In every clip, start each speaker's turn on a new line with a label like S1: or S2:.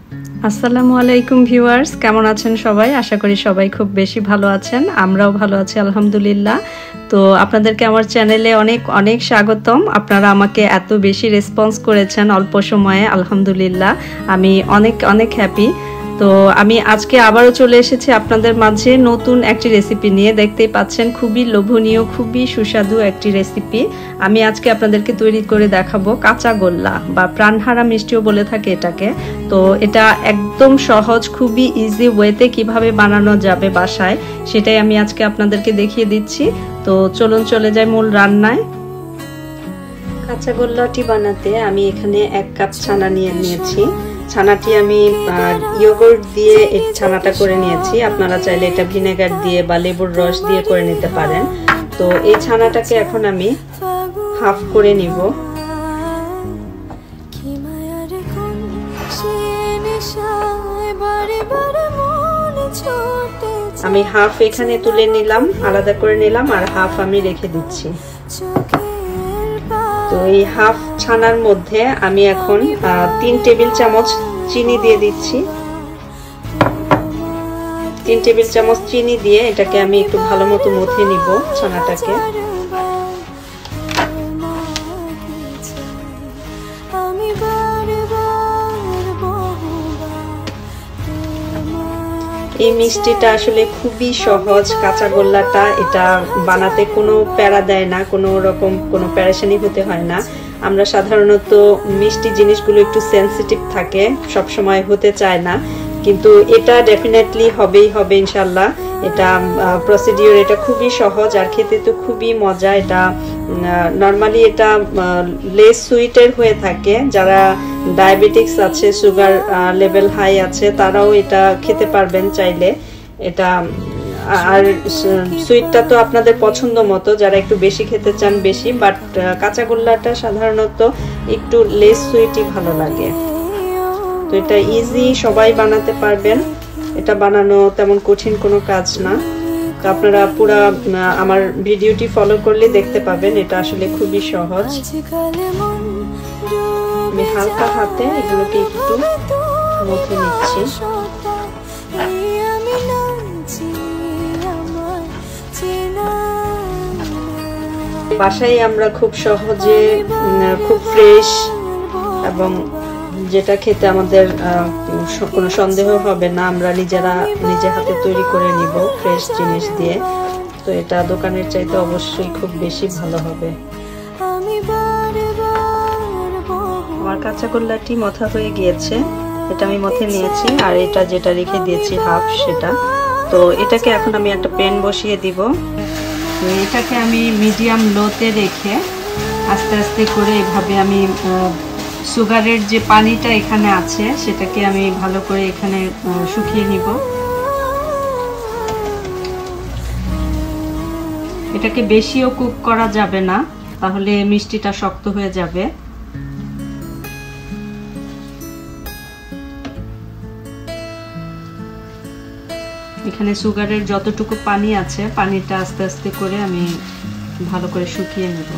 S1: আসসালামু আলাইকুম ভিউয়ার্স, কেমন আছেন সবাই? আশা করি সবাই খুব বেশি ভালো আছেন। আমরাও ভালো আছি আলহামদুলিল্লাহ। তো আপনাদেরকে আমার চ্যানেলে অনেক অনেক স্বাগতম। আপনারা আমাকে এত বেশি রেসপন্স করেছেন অল্প সময়ে, আলহামদুলিল্লাহ আমি অনেক অনেক হ্যাপি। তো আমি আজকে আবারও চলে এসেছি আপনাদের মাঝে নতুন একটি রেসিপি নিয়ে। দেখতেই পাচ্ছেন খুবই লোভনীয়, খুবই সুস্বাদু একটি রেসিপি আমি আজকে আপনাদেরকে তৈরি করে দেখাবো। কাঁচা গোল্লা বা প্রাণহারা মিষ্টিও বলে থাকে এটাকে। তো এটা একদম সহজ, খুবই ইজি ওয়েতে কিভাবে বানানো যাবে বাসায়, সেটাই আমি আজকে আপনাদেরকে দেখিয়ে দিচ্ছি। তো চলুন চলে যাই মূল রান্নায়। কাঁচা গোল্লাটি বানাতে আমি এখানে 1 কাপ ছানা নিয়েছি। ছানাটি আমি ইয়োগর্ট দিয়ে এই ছানাটা করে নিয়েছি। আপনারা চাইলে এটা ভিনেগার দিয়ে বা লেবুর রস দিয়ে করে নিতে পারেন। তো এই ছানাটাকে এখন আমি হাফ করে নিব। আমি হাফ এখানে তুলে নিলাম, আলাদা করে নিলাম, আর হাফ আমি রেখে দিচ্ছি। তো এই হাফ ছানার মধ্যে আমি এখন 3 টেবিল চামচ চিনি দিয়ে দিচ্ছি। 3 টেবিল চামচ চিনি দিয়ে এটাকে আমি একটু ভালো মতো মথে নিব ছানাটাকে। এই মিষ্টিটা আসলে খুবই সহজ। কাঁচা গোল্লাটা এটা বানাতে কোনো প্যারা দেয় না, কোনো রকম কোনো প্যারেশানি হতে হয় না। আমরা সাধারণত মিষ্টি জিনিসগুলো একটু সেন্সিটিভ থাকে, সব সময় হতে চায় না, কিন্তু এটা ডেফিনেটলি হবেই হবে ইনশাল্লাহ। এটা প্রসিডিওর এটা খুবই সহজ আর খেতে তো খুবই মজা। এটা নর্মালি এটা লেস সুইটের হয়ে থাকে। যারা ডায়াবেটিক্স আছে, সুগার লেভেল হাই আছে, তারাও এটা খেতে পারবেন চাইলে। এটা আর সুইটটা তো আপনাদের পছন্দ মতো, যারা একটু বেশি খেতে চান বেশি, বাট কাঁচা গোল্লাটা সাধারণত একটু লেস সুইটই ভালো লাগে। তো এটা ইজি, সবাই বানাতে পারবেন। এটা বানানো তেমন কঠিন কোনো কাজ না। তো আপনারা পুরো আমার ভিডিওটি ফলো করলে দেখতে পাবেন এটা আসলে খুবই সহজ। আমি হালকা হাতে এগুলোকে একটু মথে নিচ্ছি। বাসায় আমরা খুব সহজে, খুব ফ্রেশ এবং যেটা খেতে আমাদের কোনো সন্দেহ হবে না, আমরা নিজে হাতে তৈরি করে নিব ফ্রেশ জিনিস দিয়ে। তো এটা দোকানের চাইতে অবশ্যই খুব বেশি ভালো হবে। আমার কাঁচা গোল্লাটি মথা হয়ে গিয়েছে, এটা আমি মথে নিয়েছি। আর এটা যেটা রেখে দিয়েছি হাফ, সেটা। তো এটাকে এখন আমি একটা প্যান বসিয়ে দিব। এটাকে আমি মিডিয়াম লোতে রেখে আস্তে আস্তে করে এভাবে আমি সুগারের যে পানিটা এখানে আছে সেটাকে আমি ভালো করে এখানে শুকিয়ে নিব। এটাকে বেশিও কুক করা যাবে না, তাহলে মিষ্টিটা শক্ত হয়ে যাবে। এখানে সুগারের যতটুকু পানি আছে, পানিটা আস্তে আস্তে করে আমি ভালো করে শুকিয়ে নেব।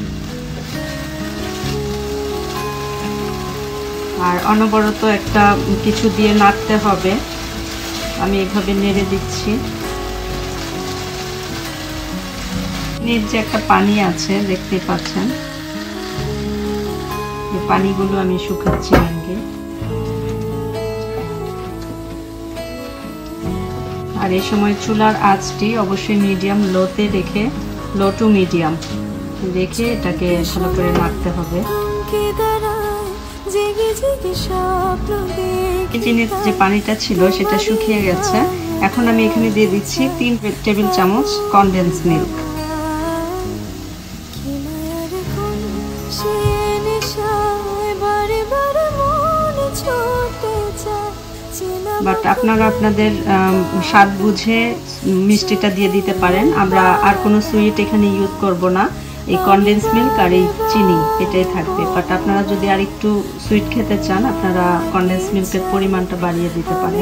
S1: আর অনবরত একটা কিছু দিয়ে নাড়তে হবে। আমি এভাবে নেড়ে দিচ্ছি। এর যে একটা পানি আছে দেখতে পাচ্ছেন, এই পানিগুলো আমি শুকাচ্ছি আগে। আর এই সময় চুলার আঁচটি অবশ্যই মিডিয়াম লোতে রেখে, লো টু মিডিয়াম রেখে এটাকে ভালো করে নাড়তে হবে। চিনির যে পানিটা ছিল সেটা শুকিয়ে গেছে। এখন আমি এখানে দিয়ে দিচ্ছি 3 টেবিল চামচ কনডেন্স মিল্ক। বাট আপনারা আপনাদের স্বাদ বুঝে মিষ্টিটা দিয়ে দিতে পারেন। আমরা আর কোনো সুইট এখানে ইউজ করব না, এই কনডেন্স মিল্ক আর এই চিনি এটাই থাকবে। বাট আপনারা যদি আর একটু সুইট খেতে চান, আপনারা কনডেন্স মিল্কের পরিমাণটা বাড়িয়ে দিতে পারেন।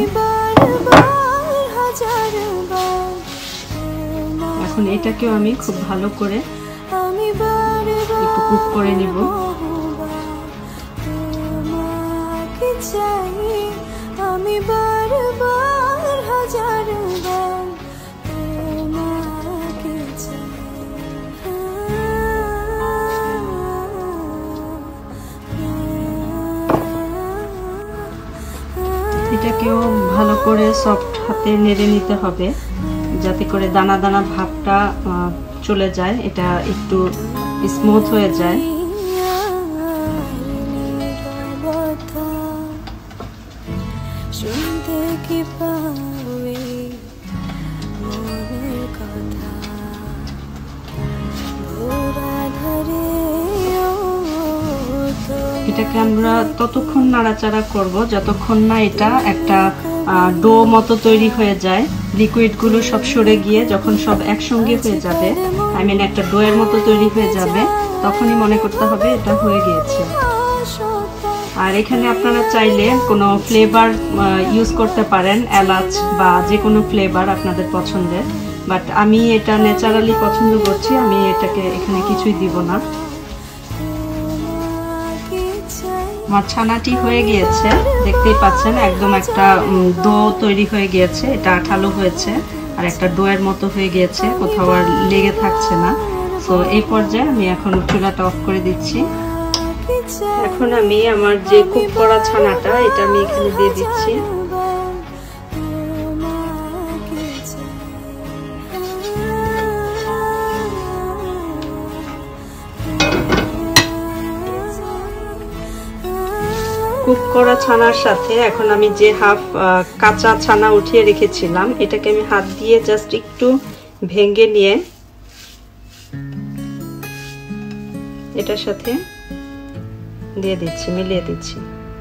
S1: এখন এটাকেও আমি খুব ভালো করে একটু কুক করে নিব। এটাকেও ভালো করে সফট হাতে নেড়ে নিতে হবে যাতে করে দানা দানা ভাবটা চলে যায়, এটা একটু স্মুথ হয়ে যায়। এটাকে আমরা ততক্ষণ নাড়াচাড়া করব যতক্ষণ না এটা একটা ডো মতো তৈরি হয়ে যায়, লিকুইডগুলো সব সরে গিয়ে যখন সব একসঙ্গে হয়ে যাবে, আই মিন একটা ডোয়ের মতো তৈরি হয়ে যাবে, তখনই মনে করতে হবে এটা হয়ে গিয়েছে। আর এখানে আপনারা চাইলে কোনো ফ্লেভার ইউজ করতে পারেন, এলাচ বা যে কোনো ফ্লেভার আপনাদের পছন্দের, বাট আমি এটা ন্যাচারালি পছন্দ করছি, আমি এটাকে এখানে কিছুই দিব না। আমার ছানাটি হয়ে গিয়েছে, দেখতেই পাচ্ছেন একদম একটা ডো তৈরি হয়ে গিয়েছে, এটা আঠালো হয়েছে আর একটা ডোয়ের মতো হয়ে গিয়েছে, কোথাও আর লেগে থাকছে না। সো এই পর্যায়ে আমি এখন চুলাটা অফ করে দিচ্ছি। এখন আমি আমার যে কুক করা ছানাটা এটা আমি এখানে দিয়ে দিচ্ছি। কুক করা ছানার সাথে এখন আমি যে হাফ কাঁচা ছানা উঠিয়ে রেখেছিলাম এটাকে আমি হাত দিয়ে জাস্ট একটু ভেঙে নিয়ে এটার সাথে দিয়ে দিচ্ছি, মিলিয়ে দিচ্ছি।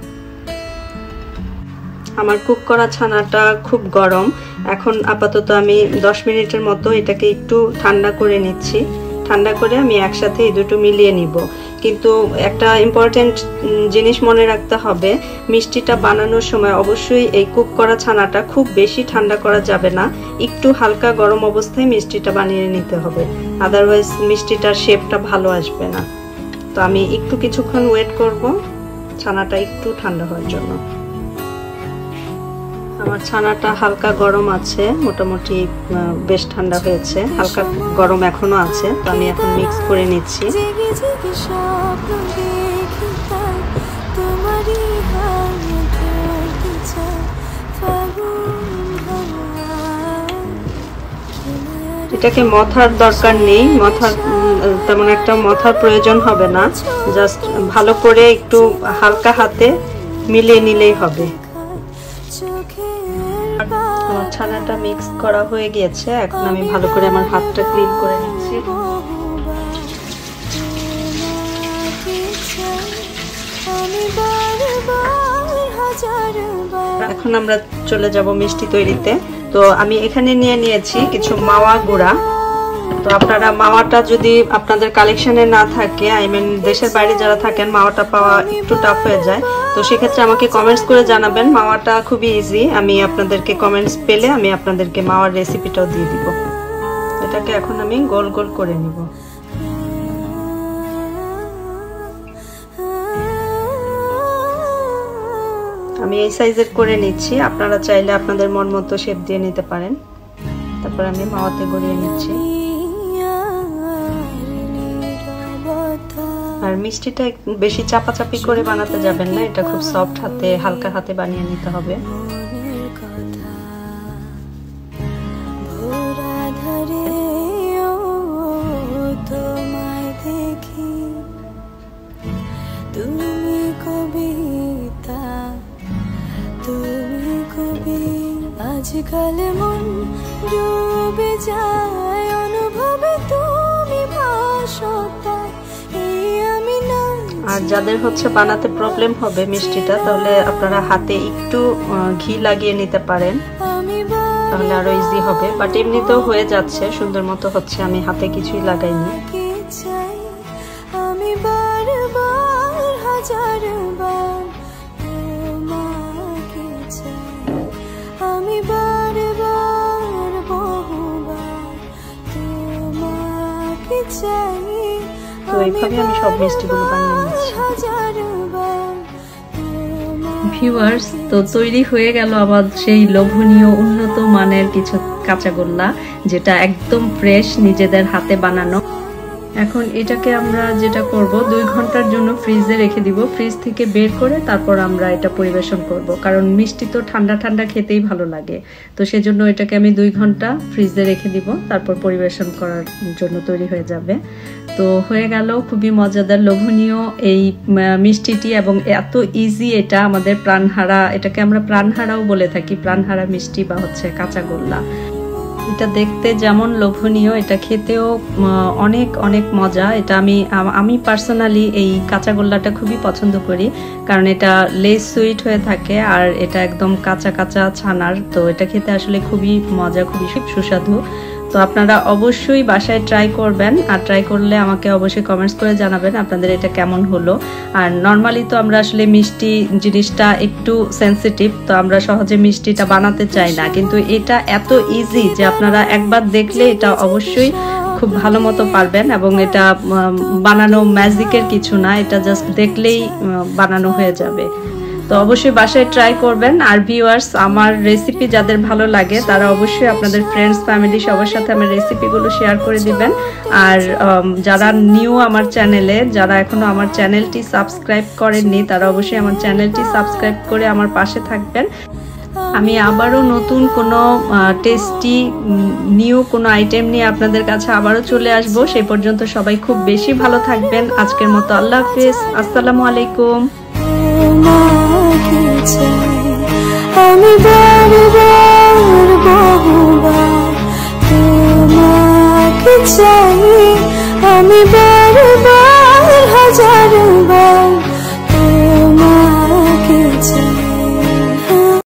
S1: আমার কুক করা ছানাটা খুব গরম, এখন আপাতত আমি 10 মিনিটের মতো এটাকে একটু ঠান্ডা করে নিচ্ছি। ঠান্ডা করে আমি একসাথে এই দুটো মিলিয়ে নিব। কিন্তু একটা ইম্পর্টেন্ট জিনিস মনে রাখতে হবে, মিষ্টিটা বানানোর সময় অবশ্যই এই কুক করা ছানাটা খুব বেশি ঠান্ডা করা যাবে না, একটু হালকা গরম অবস্থায় মিষ্টিটা বানিয়ে নিতে হবে, আদারওয়াইজ মিষ্টিটার শেপটা ভালো আসবে না। তো আমি একটু কিছুক্ষণ ওয়েট করব ছানাটা একটু ঠান্ডা হওয়ার জন্য। আমার ছানাটা হালকা গরম আছে, মোটামুটি বেশ ঠান্ডা হয়েছে, হালকা গরম এখনো আছে। তো আমি এখন মিক্স করে নিচ্ছি। এটাকে মথার দরকার নেই, তেমন একটা মথার প্রয়োজন হবে না, জাস্ট ভালো করে একটু হালকা হাতে মিলিয়ে নিলেই হবে। আমার ছানাটা মিক্স করা হয়ে গিয়েছে, এখন আমি ভালো করে আমার হাতটা ক্লিন করে নিচ্ছি। এখন আমরা চলে যাব মিষ্টি তৈরিতে। তো আমি এখানে নিয়ে নিয়েছি কিছু মাওয়া গুঁড়া। তো আপনারা মাওয়াটা যদি আপনাদের কালেকশনে না থাকে, আই মিন দেশের বাইরে যারা থাকেন মাওয়াটা পাওয়া একটু টাফ হয়ে যায়, তো সেক্ষেত্রে আমাকে কমেন্টস করে জানাবেন। মাওয়াটা খুবই ইজি, আমি আপনাদেরকে কমেন্টস পেলে আমি আপনাদেরকে মাওয়ার রেসিপিটাও দিয়ে দিব। এটাকে এখন আমি গোল গোল করে নিব। আমি এই সাইজের করে নিচ্ছি, আপনারা চাইলে আপনাদের মন মতো শেপ দিয়ে নিতে পারেন। তারপর আমি মাওয়াতে গড়িয়ে নিচ্ছি। আর মিষ্টিটা বেশি চাপাচাপি করে বানাতে যাবেন না, এটা খুব সফট হাতে হালকা হাতে বানিয়ে নিতে হবে।
S2: আজকাল মন ডুবে যায় অনুভবে তুমি ভাসতা।
S1: আর যাদের হচ্ছে বানাতে প্রবলেম হবে মিষ্টিটা, তাহলে আপনারা হাতে একটু ঘি লাগিয়ে নিতে পারেন, তাহলে আরো ইজি হবে। বাট এমনিতেও হয়ে যাচ্ছে, সুন্দর মতো হচ্ছে, আমি হাতে কিছুই লাগাইনি।
S2: আমি বারবার হাজারবার তোমাকে চাই, আমি বারবার বহুবার তোমাকে চাই।
S1: তো এইভাবে আমি সব মিষ্টিগুলো বানিয়ে নিচ্ছি। ভিউয়ার্স, তো তৈরি হয়ে গেল আবার সেই লোভনীয় উন্নত মানের কিছু কাঁচাগোল্লা, যেটা একদম ফ্রেশ নিজেদের হাতে বানানো। এখন এটাকে আমরা যেটা করব 2 ঘন্টার জন্য ফ্রিজে রেখে দিব। ফ্রিজ থেকে বের করে তারপর আমরা এটা পরিবেশন করব, কারণ মিষ্টি তো ঠান্ডা ঠান্ডা খেতেই ভালো লাগে। তো সেজন্য এটাকে আমি 2 ঘন্টা ফ্রিজে রেখে দিব, তারপর পরিবেশন করার জন্য তৈরি হয়ে যাবে। তো হয়ে গেল খুবই মজাদার লোভনীয় এই মিষ্টিটি, এবং এত ইজি এটা আমাদের প্রাণহারা, এটাকে আমরা প্রাণহারাও বলে থাকি, প্রাণহারা মিষ্টি বা হচ্ছে কাঁচাগোল্লা। এটা দেখতে যেমন লোভনীয়, এটা খেতেও অনেক অনেক মজা। এটা আমি পার্সোনালি এই কাঁচাগোল্লাটা খুবই পছন্দ করি, কারণ এটা লেস সুইট হয়ে থাকে আর এটা একদম কাঁচা কাঁচা ছানার। তো এটা খেতে আসলে খুবই মজা, খুবই সুস্বাদু। তো আপনারা অবশ্যই বাসায় ট্রাই করবেন, আর ট্রাই করলে আমাকে অবশ্যই কমেন্টস করে জানাবেন আপনাদের এটা কেমন হলো। আর নর্মালি তো আমরা আসলে মিষ্টি জিনিসটা একটু সেন্সিটিভ, তো আমরা সহজে মিষ্টিটা বানাতে চাই না, কিন্তু এটা এত ইজি যে আপনারা একবার দেখলে এটা অবশ্যই খুব ভালো মতো পারবেন। এবং এটা বানানো ম্যাজিকের কিছু না, এটা জাস্ট দেখলেই বানানো হয়ে যাবে। তো অবশ্যই বাসায় ট্রাই করবেন। আর ভিউয়ার্স, আমার রেসিপি যাদের ভালো লাগে তারা অবশ্যই আপনাদের ফ্রেন্ডস ফ্যামিলি সবার সাথে আমার রেসিপিগুলো শেয়ার করে দিবেন। আর যারা নিউ আমার চ্যানেলে, যারা এখনো আমার চ্যানেলটি সাবস্ক্রাইব করেননি, তারা অবশ্যই আমার চ্যানেলটি সাবস্ক্রাইব করে আমার পাশে থাকবেন। আমি আবারও নতুন কোনো টেস্টি নিউ কোনো আইটেম নিয়ে আপনাদের কাছে আবারও চলে আসবো। সেই পর্যন্ত সবাই খুব বেশি ভালো থাকবেন। আজকের মতো আল্লাহ হাফেজ, আসসালামু আলাইকুম। আমি বারবার বহুবার তোমাকে চাই, আমি